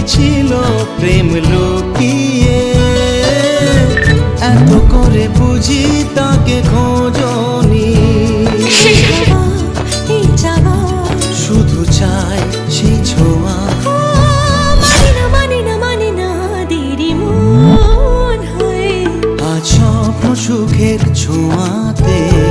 ছিল প্রেম লুকিয়ে, এত করে বুঝি তাকে খোঁজনি। শুধু চাই সেই ছোঁয়া, মানি না দেরি মন হয়। আজ স্বপ্ন সুখের ছোঁয়াতে